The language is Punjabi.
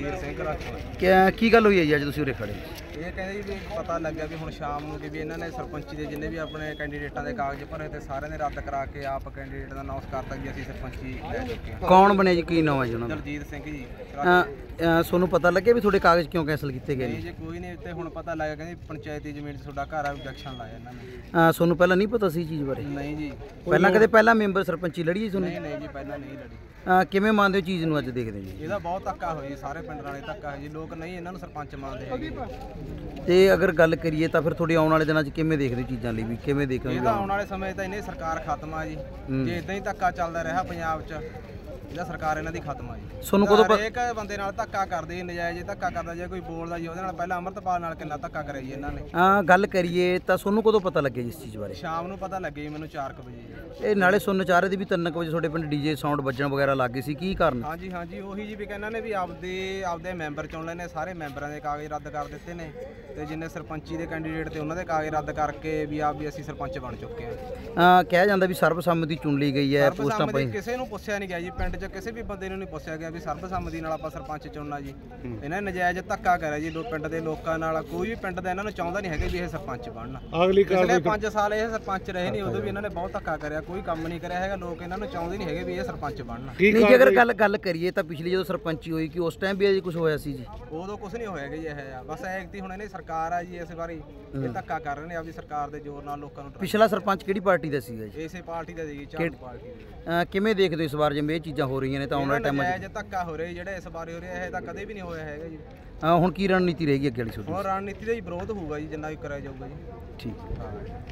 ਜਗਸੀਰ ਸਿੰਘ ਰਾਜਪੂਤ। ਕੀ ਗੱਲ ਹੋਈ ਹੈ ਜੀ ਅੱਜ ਤੁਸੀਂ ਉਰੇ ਖੜੇ? ਇਹ ਕਹਿੰਦੇ ਜੀ ਵੀ ਪਤਾ ਲੱਗਿਆ ਵੀ ਹੁਣ ਸ਼ਾਮ ਨੂੰ ਵੀ ਇਹਨਾਂ ਨੇ ਸਰਪੰਚੀ ਦੇ ਜਿੰਨੇ ਵੀ ਆਪਣੇ ਕੈਂਡੀਡੇਟਾਂ ਦੇ ਕਾਗਜ਼ ਭਰੇ ਤੇ ਸਾਰਿਆਂ ਨੇ ਰੱਦ ਕਰਾ ਕੇ ਆਪ ਕੈਂਡੀਡੇਟ ਦਾ ਅਨਾਉਂਸ ਕਰਤਾ ਕਿ ਅਸੀਂ ਸਰਪੰਚੀ ਲੈ ਚੁੱਕੇ ਹਾਂ। ਕੌਣ ਬਣੇ ਜੀ, ਕੀ ਨਾਮ ਹੈ ਜੀ ਉਹਨਾਂ ਦਾ? ਦਲਜੀਤ ਸਿੰਘ ਜੀ। ਤੁਹਾਨੂੰ ਪਤਾ ਲੱਗਿਆ ਵੀ ਤੁਹਾਡੇ ਕਾਗਜ਼ ਕਿਉਂ ਕੈਂਸਲ ਕੀਤੇ ਗਏ ਨਹੀਂ ਨੇ? ਜੀ ਕੋਈ ਨਹੀਂ, ਤੇ ਹੁਣ ਪਤਾ ਲੱਗਾ ਕਹਿੰਦੇ ਪੰਚਾਇਤੀ ਜ਼ਮੀਨ 'ਚ ਤੁਹਾਡਾ ਘਰ ਆ, ਆਬਜੈਕਸ਼ਨ ਲਾਇਆ ਇਹਨਾਂ ਨੇ। ਤੁਹਾਨੂੰ ਪਹਿਲਾਂ ਨਹੀਂ ਪਤਾ ਸੀ ਚੀਜ਼ ਬਾਰੇ? ਨਹੀਂ ਜੀ, ਪਹਿਲਾਂ ਮੈਂਬਰ ਸਰਪੰਚੀ ਲੜੀ ਜੀ ਤੁਹਾਨੂੰ? ਨਹੀਂ ਜੀ ਪਹਿਲਾਂ ਨਹੀਂ ਲੜੀ। ਕਿਵੇਂ ਮੰਨਦੇ ਹੋ ਚੀਜ਼ ਨੂੰ ਅੱਜ ਦੇਖਦੇ ਜੀ? ਇਹਦਾ ਬਹੁਤ ਧੱਕਾ ਹੋਈ, ਸਾਰੇ ਪਿੰਡ ਵਾਲੇ ਧੱਕਾ ਹੋਈ ਜੀ, ਲੋਕ ਨਹੀਂ ਇਹਨਾਂ ਨੂੰ ਸਰਪੰਚ ਮੰਨਦੇ ਹੈਗੇ। ਤੇ ਅਗਰ ਗੱਲ ਕਰੀਏ ਤਾਂ ਫਿਰ ਤੁਹਾਡੇ ਆਉਣ ਵਾਲੇ ਦਿਨਾਂ 'ਚ ਕਿਵੇਂ ਦੇਖਦੇ ਹੋ ਚੀਜ਼ਾਂ ਲਈ ਵੀ, ਕਿਵੇਂ ਦੇਖੋਗੇ? ਇਹਦਾ ਆਉਣ ਵਾਲੇ ਸਮੇਂ ਤਾਂ ਇਹਨੇ ਸਰਕਾਰ ਖਤਮ ਆ ਜੀ। ਜੇ ਇਦਾਂ ਹੀ ਧੱਕਾ ਚੱਲਦਾ ਰਿਹਾ ਪੰਜਾਬ 'ਚ, ਇਹਦਾ ਸਰਕਾਰ ਇਹਨਾਂ ਦੀ ਖਤਮ ਆ ਜੀ। ਤੁਹਾਨੂੰ ਕਦੋਂ ਹਰੇਕ ਬੰਦੇ ਨਾਲ ਧੱਕਾ ਕਰਦੇ, ਨਜਾਇਜ਼ ਧੱਕਾ ਕਰਦਾ। ਜੇ ਕੋਈ ਬੋਲਦਾ ਜੀ ਉਹਦੇ ਨਾਲ, ਪਹਿਲਾਂ ਅੰਮ੍ਰਿਤਪਾਲ ਨਾਲ ਕਿੰਨਾ ਧੱਕਾ ਕਰਿਆ ਜੀ ਇਹਨਾਂ ਨੇ। ਗੱਲ ਕਰੀਏ ਤਾਂ ਤੁਹਾਨੂੰ ਕਦੋਂ ਪਤਾ ਲੱਗਿਆ ਜੀ ਇਸ ਚੀਜ਼ ਬਾਰੇ? ਸ਼ਾਮ ਨੂੰ ਪਤਾ ਲੱਗੇ ਜੀ ਮੈਨੂੰ 4 ਵਜੇ। ਇਹ ਨਾਲੇ ਸੁਣਨ ਚਾਹ ਰਹੇ ਦੀ ਵੀ 3 ਵਜੇ ਤੁਹਾਡੇ ਪਿੰਡ ਡੀਜੇ ਸਾਊਂਡ ਵੱਜਣ ਵਗੈਰਾ ਲੱਗ ਗਏ ਸੀ, ਕੀ ਕਾਰਨ? ਹਾਂਜੀ ਉਹੀ ਜੀ, ਵੀ ਇਹਨਾਂ ਨੇ ਵੀ ਆਪਦੇ ਮੈਂਬਰ ਚੁਣ ਲੈਣੇ, ਸਾਰੇ ਮੈਂਬਰਾਂ ਦੇ ਕਾਗਜ਼ ਰੱਦ ਕਰ ਦਿੱਤੇ ਨੇ, ਤੇ ਜਿੰਨੇ ਸਰਪੰਚੀ ਦੇ ਕੈਂਡੀਡੇਟ ਤੇ ਉਹਨਾਂ ਦੇ ਕਾਗਜ਼ ਰੱਦ ਕਰਕੇ ਵੀ ਅਸੀਂ ਸਰਪੰਚ ਬਣ ਚੁੱਕੇ ਹਾਂ। ਕਿਹਾ ਜਾਂਦਾ ਵੀ ਸਰਬਸੰਮਤੀ ਚੁਣ ਲਈ ਗਈ ਹੈ, ਪੋਸਟਾਂ ਪਾਈ। ਕਿਸੇ ਨੂੰ ਪੁੱਛਿਆ ਨਹੀਂ ਗਿਆ ਜੀ, ਪਿੰਡ 'ਚ ਕਿਸੇ ਵੀ ਬੰਦੇ ਨੂੰ ਨਹੀਂ ਪੁੱਛਿਆ ਗਿਆ ਵੀ ਸਰਬਸੰਮਤੀ ਨਾਲ ਆਪਾਂ ਸਰਪੰਚ ਚੁਣਨਾ ਜੀ। ਇਹਨਾਂ ਨੇ ਨਜਾਇਜ਼ ਧੱਕਾ ਕਰਿਆ ਜੀ ਪਿੰਡ ਦੇ ਲੋਕਾਂ ਨਾਲ। ਕੋਈ ਵੀ ਪਿੰਡ ਦਾ ਇਹਨਾਂ ਨੂੰ ਚਾਹੁੰਦਾ ਨਹੀਂ ਹੈਗਾ ਵੀ ਇਹ ਸਰਪੰਚ ਬਣਨ। ਪਿਛਲੇ 5 ਸਾਲ ਇਹ ਸਰਪੰਚ ਰਹੇ ਨਹੀਂ, ਉਦੋਂ ਵੀ ਇਹਨਾਂ ਨੇ ਬਹੁਤ ਧੱਕਾ ਕਰਿਆ, ਕੋਈ ਕੰਮ ਨਹੀਂ ਕਰਿਆ ਹੈਗਾ। ਲੋਕ ਇਹਨਾਂ ਨੂੰ ਚਾਹੁੰਦੇ ਨਹੀਂ ਹੈਗੇ ਵੀ ਇਹ ਸਰਪੰਚ ਬਣਨ। ਨਹੀਂ ਜੇ ਅਗਰ ਗੱਲ ਕਰੀਏ ਤਾਂ ਪਿਛਲੀ ਜਦੋਂ ਸਰਪੰਚੀ ਹੋਈ ਕਿ ਉਸ ਟਾਈਮ ਵੀ ਅਜੇ ਕੁਝ ਹੋਇਆ ਸੀ ਜੀ? ਉਦੋਂ ਕੁਝ ਨਹੀਂ ਹੋਇਆ ਜੀ। ਇਹ ਬਸ ਐਕਤੀ ਹੁਣ ਇਹਨੇ ਸਰਕਾਰ ਆ ਜੀ, ਇਸ ਵਾਰੀ ਇਹ ਧੱਕਾ ਕਰ ਰਹੇ ਨੇ ਆਪਣੀ ਸਰਕਾਰ ਦੇ ਜ਼ੋਰ ਨਾਲ ਲੋਕਾਂ ਨੂੰ। ਪਿਛਲਾ ਸਰਪੰਚ ਕਿਹੜੀ ਪਾਰਟੀ ਦਾ ਸੀਗਾ ਜੀ? ਇਸੇ ਪਾਰਟੀ ਦਾ ਜੀ, ਝਾੜੂ ਪਾਰਟੀ ਦਾ। ਕਿਵੇਂ ਦੇਖਦੇ ਹੋ ਇਸ ਵਾਰ ਜਿਵੇਂ ਇਹ ਚੀਜ਼ਾਂ ਹੋ ਰਹੀਆਂ ਨੇ ਤਾਂ ਆਉਣ ਵਾਲੇ ਟਾਈਮ 'ਚ? ਧੱਕਾ ਹੋ ਰਿਹਾ ਜਿਹੜਾ ਇਸ ਬਾਰੇ ਹੋ ਰਿਹਾ, ਇਹ ਤਾਂ ਕਦੇ ਵੀ ਨਹੀਂ ਹੋਇਆ ਹੈਗਾ ਜੀ। ਹੁਣ ਕੀ ਰਣਨੀਤੀ ਰਹੇਗੀ ਅੱਗੇ ਵਾਲੀ ਤੁਹਾਡੀ? ਹੁਣ ਰਣਨੀਤੀ ਦਾ ਹੀ ਵਿਰੋਧ ਹੋਊਗਾ ਜੀ, ਜਿੰਨਾ ਵੀ ਕਰਿਆ ਜਾਊਗਾ ਜੀ। ਠੀਕ।